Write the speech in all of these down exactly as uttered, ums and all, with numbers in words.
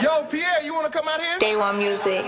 Yo, Pierre, you wanna come out here? Day One Music.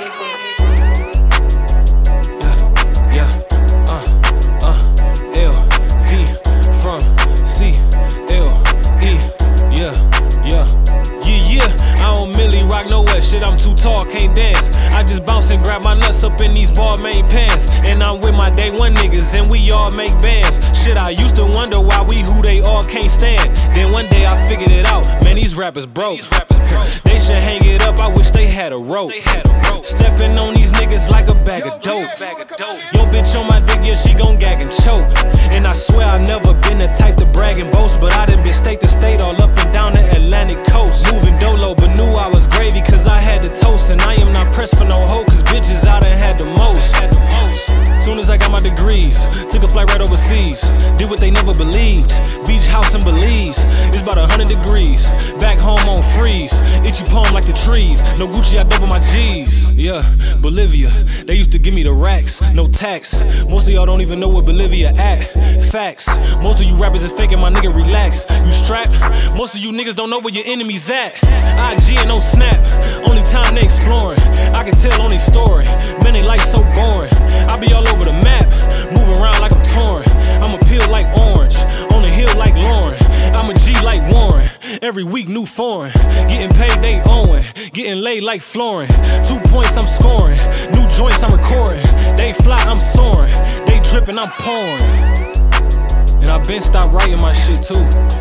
Yeah, yeah, uh, uh, L, V, from C, L, E, yeah, yeah, yeah, yeah. I don't really rock nowhere, shit, I'm too tall, can't dance. I just bounce and grab my nuts up in these Balmain pants. And I'm with my day one niggas, and we all make bands. Shit, I used to wonder why we who they all can't stand. Then one day I figured it out, man, these rappers broke. They should hang it up, I wish they had a rope. Stepping on these niggas like a bag of dope. Yo, bitch on my dick, yeah, she gon' gag and choke. And I swear I never been the type to brag and boast, but I done been state to state all up and down the Atlantic coast. Moving dolo, but knew I was gravy cause I had the toast. And I am not pressed for no hoe cause bitches I done had the most. Soon as I got my degrees, took a flight right overseas. Did what they never believed, beach house in Belize. It's about a hundred degrees, back home on freeze. Itchy palm like the trees, no Gucci, I double my G's. Yeah, Bolivia, they used to give me the racks, no tax. Most of y'all don't even know where Bolivia at. Facts, most of you rappers is faking, my nigga, relax. You strapped, most of you niggas don't know where your enemies at. I G and no snap, only time they exploring. I can tell on their story, man, they life so boring. I be all over the map, move around like I'm torn. I'm a peel like orange, on the hill like Lauren. I'm a G like Warren, every week new foreign. Getting paid they owing, getting laid like Florin. Two points I'm scoring, new joints I'm recording. They fly I'm soaring, they dripping I'm pouring. And I been stopped writing my shit too.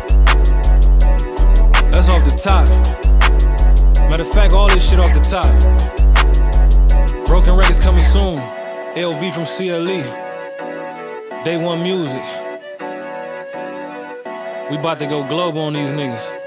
That's off the top. Matter of fact, all this shit off the top. Broken records coming soon. L V from C L E. Day One Music. We bout to go global on these niggas.